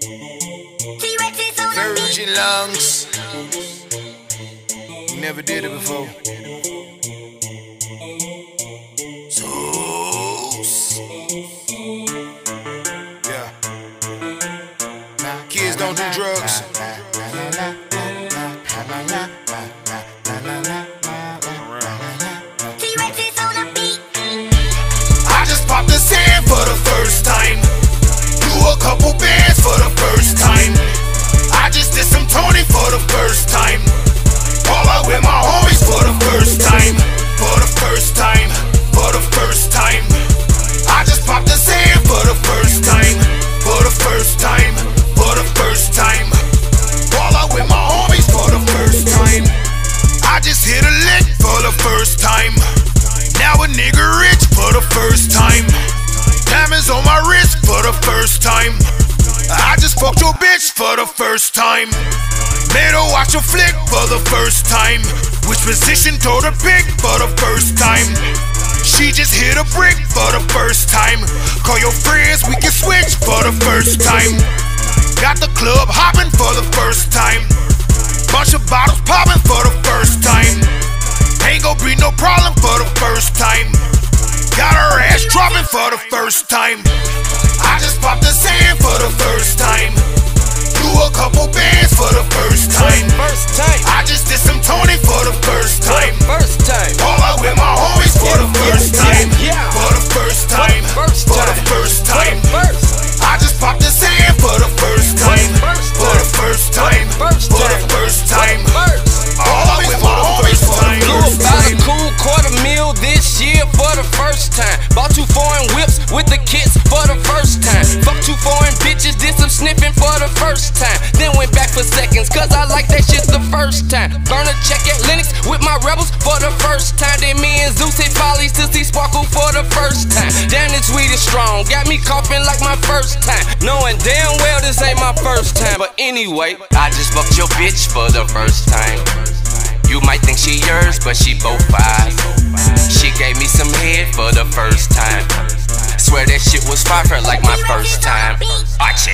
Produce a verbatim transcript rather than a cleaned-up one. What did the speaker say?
Virgin lungs. You never did it before. Zeus. Yeah. Kids don't do drugs. I just popped the sand for the first time. Do a couple bands for the first time. I just did some Tony for the first time. All out with my homies for the first time. For the first time. For the first time. I just popped the sand for the first time. For the first time. For the first time. All out with my homies for the first time. I just hit a lick for the first time. Now a nigga rich for the first time. Diamonds on my wrist for the first time. I just fucked your bitch for the first time. Made her watch a flick for the first time. Which position told her pick for the first time. She just hit a brick for the first time. Call your friends, we can switch for the first time. Got the club hopping for the first time. Bunch of bottles popping for the first time. Ain't gon' be no problem for the first time. Got her ass dropping for the first time. I just popped the sand for the first time. Do a couple bands for the first time. First time. I just did some Tony for the first time. First time. All out with my homies for the first time. Yeah. For the first time. First For the time. first time. First. I just popped the sand for the first time. For the first time. First For the time. first time. First. All out with my homies for the Blew first about a time. cool quarter meal this year for the first time. Bought two foreign whips with the kits for the first time. Fuck two foreign bitches, did some sniffing for the first time. Then went back for seconds, cause I like that shit the first time. Burn a check at Lennox with my rebels for the first time. Then me and Zeus hit Follies to see Sparkle for the first time. Damn, this weed is strong, got me coughing like my first time. Knowing damn well this ain't my first time. But anyway, I just fucked your bitch for the first time. You might think she yours, but she both five. She gave me some head for the first time. Swear that shit was fire like my first time. Watch.